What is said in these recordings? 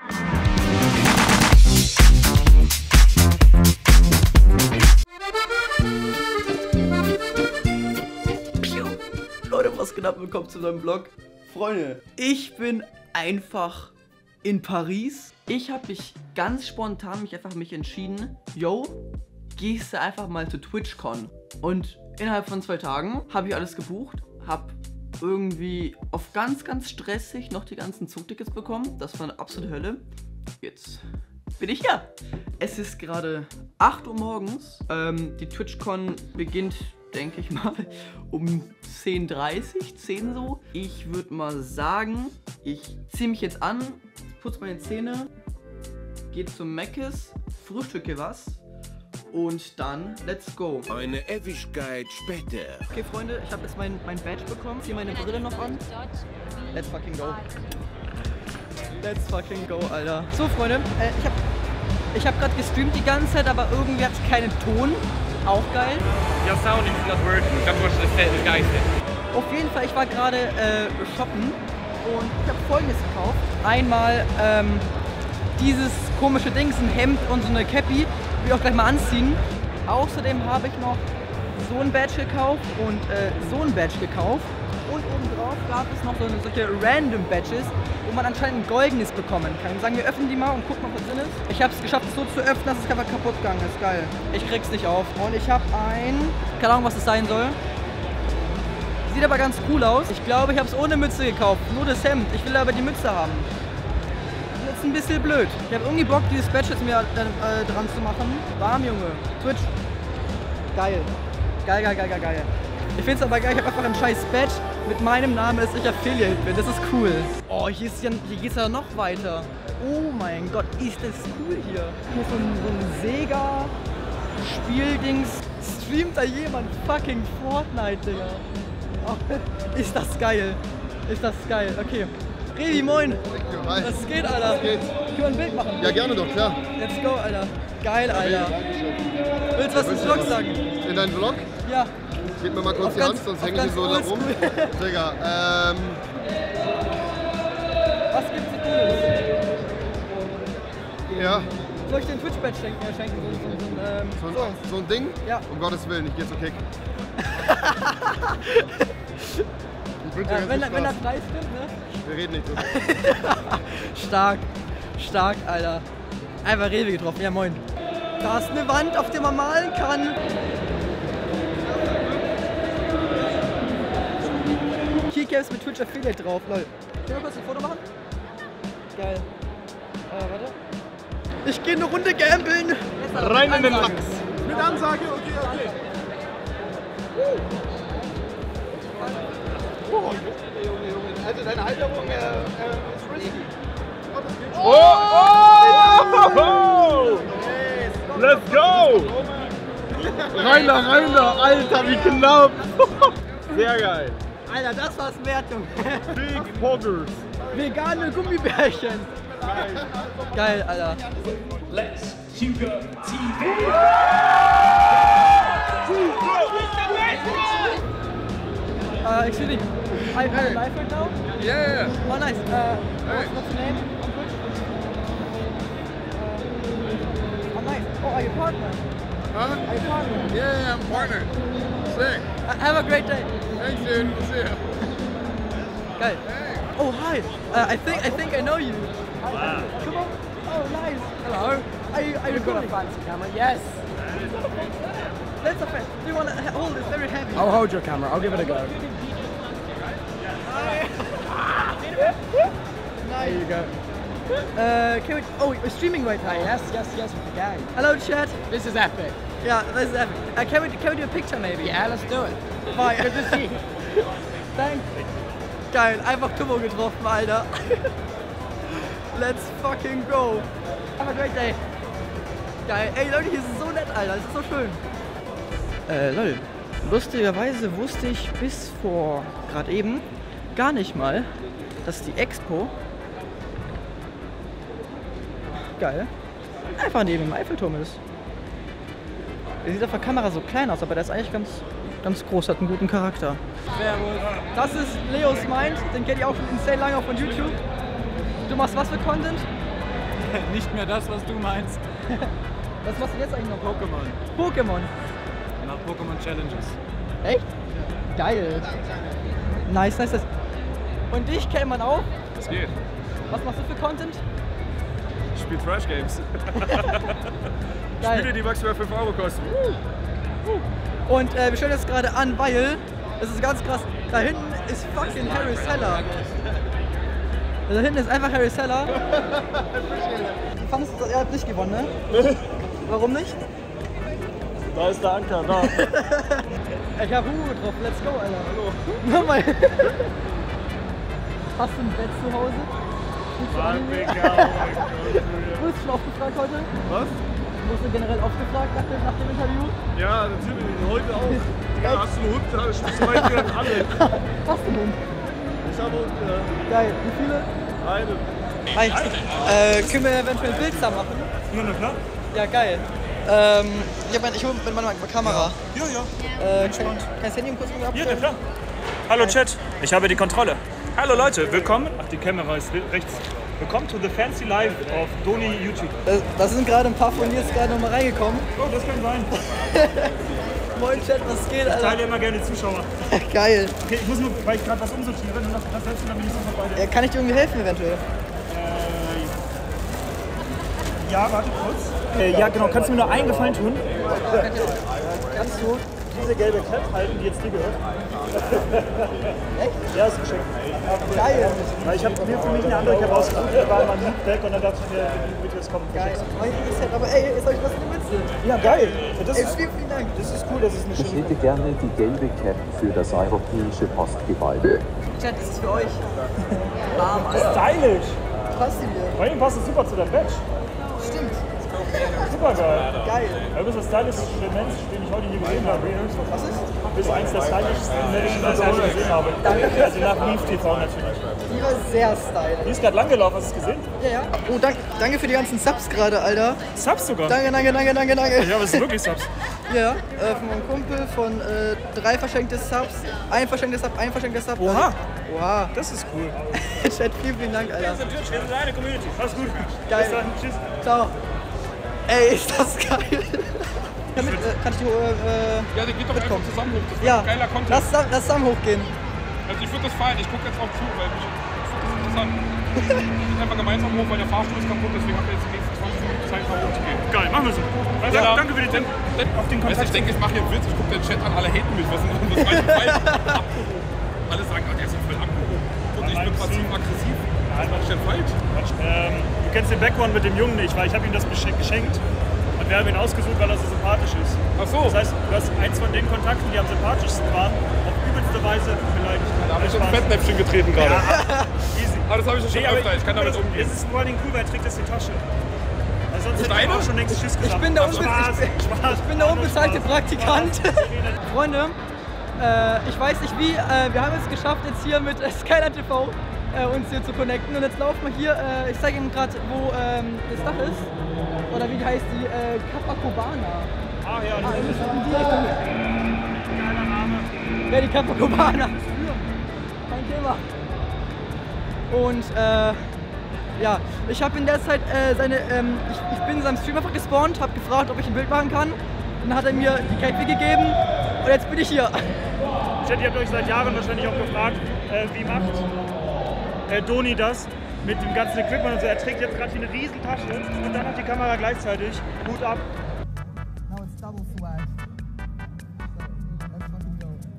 Leute, was geht ab? Willkommen zu meinem Vlog. Freunde, ich bin einfach in Paris. Ich habe mich ganz spontan entschieden, yo, gehst du einfach mal zu TwitchCon. Und innerhalb von 2 Tagen habe ich alles gebucht, habe irgendwie auf ganz stressig noch die ganzen Zugtickets bekommen. Das war eine absolute Hölle. Jetzt bin ich hier. Es ist gerade 8 Uhr morgens. Die TwitchCon beginnt, denke ich mal, um 10:30, 10 so. Ich würde mal sagen, ich ziehe mich jetzt an, putze meine Zähne, gehe zum Mc's, frühstücke was und dann let's go. Eine Ewigkeit später. Okay, Freunde, ich habe jetzt mein Badge bekommen, ziehe meine Brille noch an. Let's fucking go. Let's fucking go, Alter. So, Freunde, ich hab gerade gestreamt die ganze Zeit, aber irgendwie hat es keinen Ton. Auch geil. Your sound is not working. That's what the guy said. Auf jeden Fall, ich war gerade shoppen und ich habe Folgendes gekauft. Einmal dieses komische Ding, ein Hemd und so eine Cappy, will ich auch gleich mal anziehen. Außerdem habe ich noch so ein Badge gekauft und so ein Badge gekauft. Und obendrauf gab es noch solche random Badges, wo man anscheinend ein goldenes bekommen kann. Sagen wir, öffnen die mal und gucken, was da drin ist. Ich habe es geschafft, es so zu öffnen, dass es einfach kaputt gegangen ist. Geil. Ich krieg's nicht auf. Und ich habe keine Ahnung, was das sein soll. Sieht aber ganz cool aus. Ich glaube, ich habe es ohne Mütze gekauft. Nur das Hemd. Ich will aber die Mütze haben. Das ist ein bisschen blöd. Ich habe irgendwie Bock, dieses Badge jetzt mir dran zu machen. Warm, Junge. Twitch. Geil. Geil. Ich finde es aber geil, ich habe einfach ein scheiß Badge mit meinem Namen, dass ich Affiliate bin. Das ist cool. Oh, hier geht's ja noch weiter. Oh mein Gott, ist das cool hier. Hier ist so ein Sega-Spieldings. Streamt da jemand fucking Fortnite, Digga. Oh, ist das geil. Okay. Revi, moin. Hi. Was geht, Alter? Was geht? Können wir ein Bild machen? Ja, gerne doch, klar. Let's go, Alter. Geil, Alter. Willst du was im Vlog sagen? In deinen Vlog? Ja. Gib mir mal kurz die Hand, sonst hänge ich hier so da rum. Digga, Was gibt's hier Cooles? ja. Soll ich den Twitch-Badge schenken? So ein Ding? Ja. Um Gottes Willen, ich geh zur Kick. Ich wünsche dir ganz Wenn viel der Spaß. Preis stimmt, ne? Wir reden nicht drüber. Stark, Alter. Einfach Rewe getroffen, ja moin. Da ist eine Wand, auf der man malen kann. Keycaps mit Twitch Affiliate drauf, lol. Können wir kurz ein Foto machen? Geil. Warte. Ich gehe eine Runde gambeln. Rein in den Lachs. Mit Ansage, okay. Also deine Halterung ist risky. Oh! Let's go! Rein da, Alter, wie knapp! Sehr geil. Alter, das war's wert, Junge. Big Poggers. Vegane Gummibärchen. Geil, Alter. Let's Hugo TV. Excuse me. Are you live right now? Yeah. Oh, nice. What's your name? Oh, nice. Oh, are you partner? Huh? Are you partner? Yeah, I'm partner. Sick. Have a great day. Thanks, dude. We'll see you. Geil. Oh, hi. I think I know you. Wow. Come on. Oh, nice. Hello. Are you recording? fancy camera, yes. That's a fan. Do you want to hold it? Very heavy. I'll hold your camera, I'll give it a go. There you go. Can we? Oh, we're streaming right now. Yes, with the gang. Hello, chat. This is epic. Yeah, this is epic. Can we do a picture maybe? Yeah, let's do it. Bye. Good to see you. Thanks. Geil, einfach Turbo getroffen, Alter. Let's fucking go. Have a great day. Geil. Ey Leute, hier ist es so nett, Alter. Das ist so schön. Lol. Lustigerweise wusste ich bis vor gerade eben gar nicht mal, dass die Expo geil einfach neben dem Eiffelturm ist. Der sieht auf der Kamera so klein aus, aber der ist eigentlich ganz groß, hat einen guten Charakter. Das ist Leos Mind, den kennt ihr auch schon insane lange von YouTube. Du machst was für Content? Nicht mehr das, was du meinst. Was machst du jetzt eigentlich noch? Pokémon. Pokémon. Nach Pokémon Challenges. Echt? Geil. Nice, nice, nice. Und dich kennt man auch. Das geht. Was machst du für Content? Ich spiele Trash Games. Geil. Spiele, die maximal 5 Euro kosten. Und wir stellen jetzt gerade an, weil, das ist ganz krass, da hinten ist fucking Harry Seller. Da hinten ist einfach Harry Seller. Du fandest, er hat nicht gewonnen, ne? Warum nicht? Da ist der Anker, da. Ich hab Hugo drauf, let's go, Alter. Hallo. Nochmal. Hast du ein Bett zu Hause? Spielst du Anime? Wurdest du schon aufgefragt heute? Was? Wurdest du generell aufgefragt nach dem Interview? Ja, natürlich. Heute auch. Ja, hast du einen Hund? Da schmeißt dir dann alle. Hast du einen Hund? Ich habe Hund, ja. Geil. Wie viele? Einen. Hi. Können wir eventuell ein Bild zusammen machen? Ja, na klar. Ja, geil. Ich hole mit meiner Kamera. Ja, ja. Kann das Handy kurz Ja, abstellen? na klar. Hallo Chat, ich habe die Kontrolle. Hallo Leute, willkommen. Ach, die Kamera ist rechts. Willkommen to the fancy life of Doni YouTube. Da sind gerade ein paar von dir jetzt gerade noch mal reingekommen. Oh, das kann sein. Moin Chat, was geht, Ich Alter? teile immer gerne Zuschauer. Geil. Okay, ich muss nur, weil ich gerade was umsortiere, dann setzt du dann bin ich sofort bei dir. Ja, kann ich dir irgendwie helfen eventuell? Ja, warte kurz. Ja, genau. Kannst du mir nur einen Gefallen tun? Kannst du? Diese gelbe Cap halten, die jetzt dir gehört. Echt? Ja, ist geschenkt. Geil. Weil ich habe mir für mich eine andere Cap ausgesucht, da war mein Look weg und dann dachte ich mir, bitte, es kommt. Geil. Aber ey, ist euch was eine Mütze? Ja, geil. Das Ey, ist, vielen Dank. das ist cool, das ist eine Ich schöne. hätte gerne die gelbe Cap für das europäische Postgebäude. Chat, das ist für euch. Warm, Alter. Stylisch. Passt die mir? Vor allem passt es super zu deinem Badge. Stimmt. Super geil. Geil. Du bist der stylischste Mensch, den ich heute hier gesehen habe. Was ist? Du bist eins der stylischsten Menschen, die ich heute gesehen habe. Danke. Also nach Leaf TV natürlich. Die war sehr stylisch. Die ist gerade lang gelaufen, hast du es gesehen? Ja, ja. Oh, danke für die ganzen Subs gerade, Alter. Subs sogar. Danke. Ja, aber es sind wirklich Subs. Ja, von meinem Kumpel, von 3 verschenkte Subs, ein verschenktes Sub, ein verschenktes Sub. Oha. Oha. Das ist cool. Chat, vielen Dank, Alter. Wir sind eine Community. Alles gut. Geil. Bis dann. Tschüss. Ciao. Ey, ist das geil. Kannst du Ja, der geht doch einfach zusammen hoch. Das wird ja, ein geiler Content. lass zusammen hochgehen. Also ich würde das feiern. Ich gucke jetzt auch zu, weil ich finde das interessant. Wir gehen einfach gemeinsam hoch, weil der Fahrstuhl ist kaputt. Deswegen habt ihr jetzt die nächsten 20 Minuten Zeit, da hochzugehen. Geil, machen wir so. Also, Ja, danke für die Tipp. Auf den Kontakt. Ich denke, ich mache hier einen Witz. Ich gucke den Chat an, alle haten mich. Was ist denn das falsche Fall? Abgehoben. Alle sagen, der ist voll abgehoben. Und ich bin passiv-aggressiv. Was mache ich denn falsch? Du kennst den Background mit dem Jungen nicht, weil ich habe ihm das geschenkt. Und wir haben ihn ausgesucht, weil er so sympathisch ist. Ach so. Das heißt, du hast eins von den Kontakten, die am sympathischsten waren, auf übelste Weise beleidigt. Da habe ich ins Fettnäpfchen getreten gerade. Easy. Aber das habe ich schon öfter. Ich kann damit umgehen. Es ist vor allem cool, weil er trägt das in die Tasche. Also sonst Ist hätte ich deine? auch schon längst Tschüss gesagt. Ich bin der, Spaß. ich bin der unbezahlte Praktikant. Freunde, ich weiß nicht wie, wir haben es geschafft jetzt hier mit Skyline TV uns hier zu connecten und jetzt laufen wir hier, ich zeige Ihnen gerade wo das Dach ist, oder wie heißt die, Copacabana. Ah ja, Wir das müssen in die Richtung. geiler Name. Ja, die Copacabana. Kein Thema. Und ja, ich habe in der Zeit ich bin in seinem Stream einfach gespawnt, habe gefragt, ob ich ein Bild machen kann. Dann hat er mir die Cape gegeben und jetzt bin ich hier. Chat, ihr habt euch seit Jahren wahrscheinlich auch gefragt, wie macht Doni das mit dem ganzen Equipment und so. Er trägt jetzt gerade hier eine riesen Tasche und dann hat die Kamera gleichzeitig. Hut ab. Now it's double swag. Let's fucking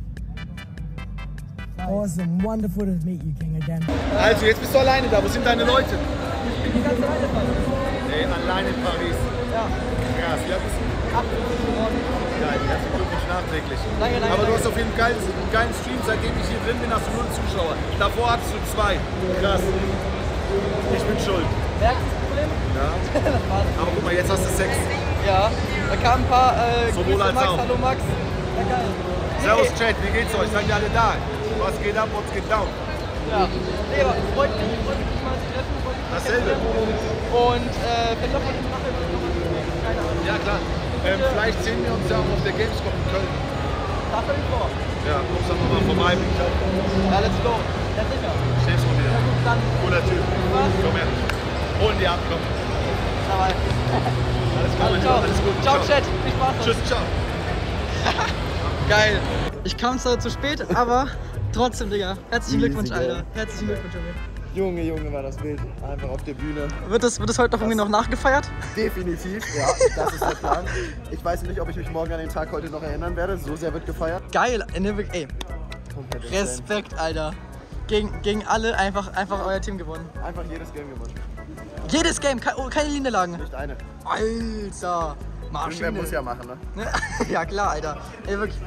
go. Awesome, wonderful to meet you, King, again. Also, jetzt bist du alleine da. Wo sind deine Leute? Ich bin die ganze Zeit dabei. Ey, alleine in Paris. Ja, Krass, ja, bist du 8 geworden. geil. Herzlichen Glückwunsch nachträglich. Danke, Aber du danke. hast auf jeden Fall einen geilen Stream. Seitdem ich hier drin bin, hast du 0 Zuschauer. Davor hattest du 2. Krass. Ich bin schuld. Merkst du das Problem? Ja. Das war's. Aber guck mal, jetzt hast du 6. Ja, da kamen ein paar Sowohl Grüße, als Max, auch. hallo Max. Ja, geil. Servus Chat, wie geht's euch? Seid ihr alle da? Was geht ab, was geht down? Ja, nee, aber freut mich, dich mal zu treffen. Freut mich, Dasselbe. Und vielleicht noch mal nachher keine Ahnung. Ja, klar. Vielleicht sehen wir uns ja auch auf der Gamescom in Köln. Da stell ich vor. Ja, kommst dann mal vorbei. Ja, let's go. Ja, sicher. Stehst du Ja wieder. gut, dann Cooler Typ. was? Komm her. Holen die ab, komm. dabei. Alles Ciao. alles gut. Ciao, Chat. Viel Spaß. Tschüss, ciao. Geil. Ich kam zwar zu spät, aber trotzdem, Digga. Herzlichen Glückwunsch, Alter. Herzlichen Glückwunsch, Junge. Junge, war das wild. Einfach auf der Bühne. Wird das heute noch irgendwie noch nachgefeiert? Definitiv, ja, das ist der Plan. Ich weiß nicht, ob ich mich morgen an den Tag heute noch erinnern werde. So sehr wird gefeiert. Geil. Ey, Respekt, Alter. Gegen alle einfach euer Team gewonnen. Einfach jedes Game gewonnen. Jedes Game, keine Niederlagen. Nicht eine. Alter. Maschine. Irgendwer muss ja machen, ne? Ja klar, Alter. Ey, wirklich.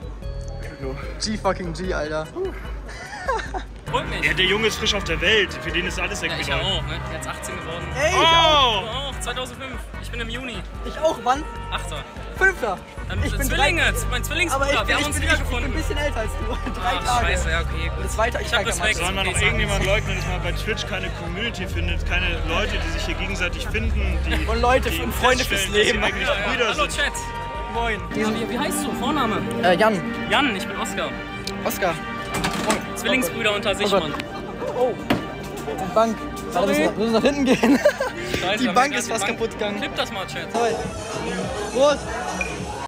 G, Alter. Freut mich. Ja, der Junge ist frisch auf der Welt. Für den ist alles irgendwie Ich neu. auch, ne? Jetzt 18 geworden. Ey, Ich auch, 2005. Ich bin im Juni. ich auch, wann? 8. 5. Ich bin Zwillinge, mein Zwillingsbruder. Aber Wir haben uns ich bin wiedergefunden. ein bisschen älter als du. 3 Ah, Tage. scheiße, ja, okay, gut. Das weiter, Ich hab Respekt. Soll man noch irgendjemand leugnen, dass man bei Twitch keine Community findet, keine Leute, die sich hier gegenseitig finden, die Und Leute, die und Freunde fürs feststellen, dass sie Leben. eigentlich Brüder Hallo sind. Chat. Moin. Wie heißt du? Vorname? Jan. Jan, ich bin Oskar. Oskar. Zwillingsbrüder unter sich, Oh Gott. Mann. Oh. Die Bank. Warte, wir müssen nach hinten gehen. Scheiße, Die aber Bank gerade ist fast kaputt gegangen. Clip das mal, Chat. Prost.